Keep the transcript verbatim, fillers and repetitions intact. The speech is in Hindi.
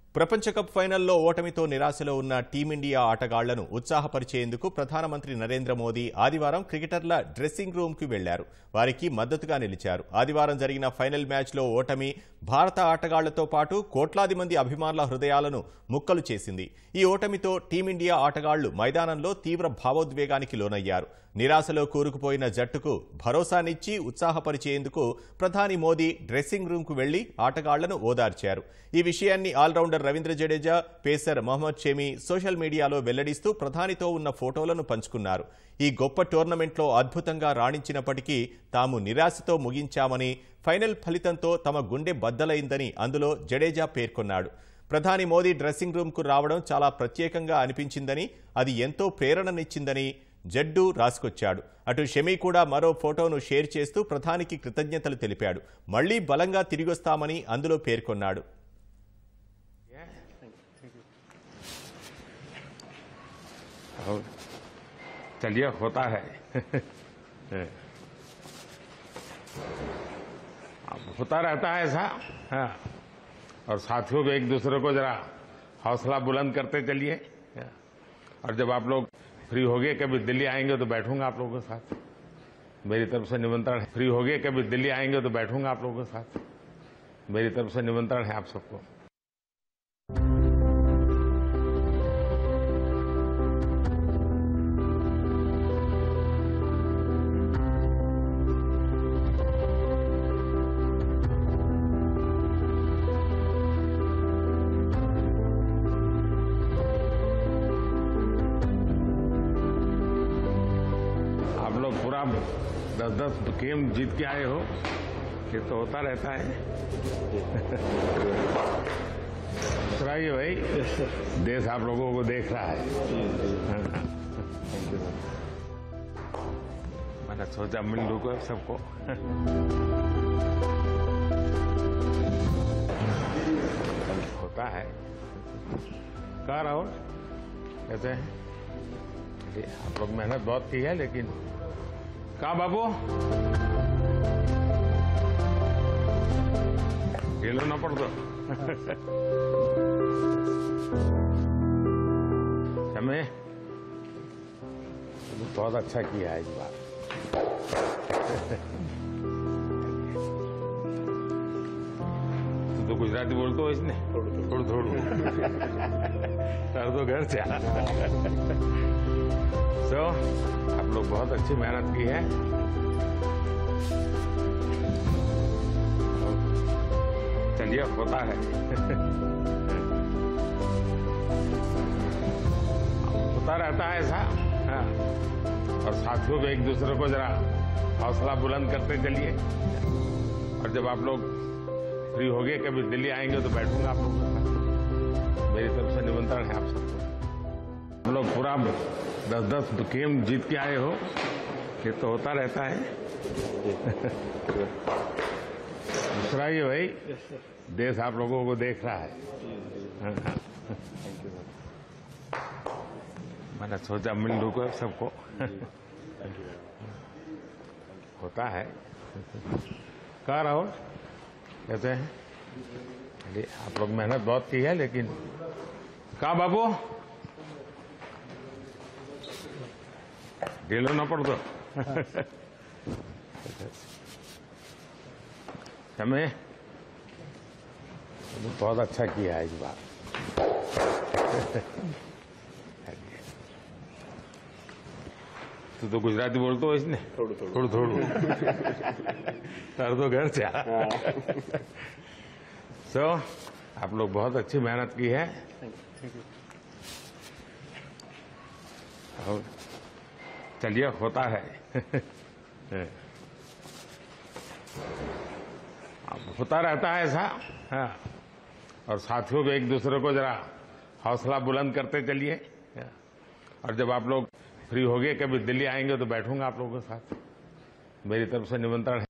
ప్రపంచ కప్ ఫైనల్లో ఓటమితో నిరాశలో ఉన్న టీమిండియా ఆటగాళ్లను ఉత్సాహపరిచేందుకు ప్రధానమంత్రి నరేంద్ర మోదీ ఆదివారం క్రికెటర్ల డ్రెస్సింగ్ రూమ్కి వెళ్లారు. వారికి మద్దతుగా నిలిచారు. ఆదివారం జరిగిన ఫైనల్ మ్యాచ్లో ఓటమి భారత ఆటగాళ్లతో పాటు కోట్లాది మంది అభిమానుల హృదయాలను ముక్కలు చేసింది. ఈ ఓటమితో టీమిండియా ఆటగాళ్లు మైదానంలో తీవ్ర భావోద్వేగానికి లోనయ్యారు. నిరాశలో కూరుకుపోయిన జట్టుకు భరోసానిచ్చి ఉత్సాహపరిచేందుకు ప్రధాని మోదీ డ్రెస్సింగ్ రూమ్కు వెళ్లి ఆటగాళ్లను ఓదార్చారు. ఈ విషయాన్ని all rounder Ravindra Jadeja, pacer Mohammed Shami social మీడియాలో వెల్లడిస్తూ ప్రధానితో ఉన్న ఫోటోలను పంచుకున్నారు. ఈ గొప్ప టోర్నమెంట్లో అద్భుతంగా రాణించినప్పటికీ తాము నిరాశతో ముగించామని, ఫైనల్ ఫలితంతో తమ గుండె బద్దలైందని అందులో జడేజా పేర్కొన్నాడు. ప్రధాని మోదీ డ్రెస్సింగ్ రూమ్కు రావడం చాలా ప్రత్యేకంగా అనిపించిందని, అది ఎంతో ప్రేరణనిచ్చిందని జడ్డు రాసుకొచ్చాడు. అటు షమి కూడా మరో ఫోటోను షేర్ చేస్తూ ప్రధానికి కృతజ్ఞతలు తెలిపాడు. మళ్లీ బలంగా తిరిగొస్తామని అందులో పేర్కొన్నాడు. चलिए होता है होता रहता है ऐसा। हाँ, और साथियों को एक दूसरे को जरा हौसला बुलंद करते चलिए। और जब आप लोग फ्री हो गए कभी दिल्ली आएंगे तो बैठूंगा आप लोगों के साथ। मेरी तरफ से निमंत्रण है। फ्री हो गए कभी दिल्ली आएंगे तो बैठूंगा आप लोगों के साथ। मेरी तरफ से निमंत्रण है आप सबको। पूरा दस दस गेम जीत के आए हो, ये तो होता रहता है। सुनाइए भाई, देश आप लोगों को देख रहा है। मैंने सोचा मिल लूँ को सबको। होता है। कहाँ रहो कैसे हैं? आप लोग मेहनत बहुत की है, लेकिन कहा बाबू खेलो ना पड़ दो। हमें बहुत अच्छा किया है इस बार। तू तो गुजराती बोलते हो इसने थोड़ा थोड़ा थोड़ा कर दो घर से। तो आप लोग बहुत अच्छी मेहनत की है। चलिए होता है। होता रहता है ऐसा। हाँ, और साथियों को एक दूसरे को जरा हौसला बुलंद करते चलिए। और जब आप लोग फ्री हो गए कभी दिल्ली आएंगे तो बैठूंगा आप लोगों के साथ। मेरी तरफ से निमंत्रण है आप सबको। हम लोग पूरा दस दस गेम जीत के आए हो, ये तो होता रहता है। सुनाइए भाई, देश आप लोगों को देख रहा है। मैंने सोचा मिल लूँ को सबको। होता है। कहाँ रहो कैसे हैं? आप लोग मेहनत बहुत की है, लेकिन कहाँ बाबू खेलो ना पड़ दो। हमें बहुत अच्छा किया है इस बार। तू तो गुजराती बोलते हो इसने थोड़ा थोड़ा थोड़ा कर दो घर से। तो आप लोग बहुत अच्छी मेहनत की है। और चलिए होता है। होता रहता है ऐसा। हाँ, और साथियों को एक दूसरे को जरा हौसला बुलंद करते चलिए। और जब आप लोग फ्री हो गए कभी दिल्ली आएंगे तो बैठूंगा आप लोगों के साथ। मेरी तरफ से निमंत्रण है।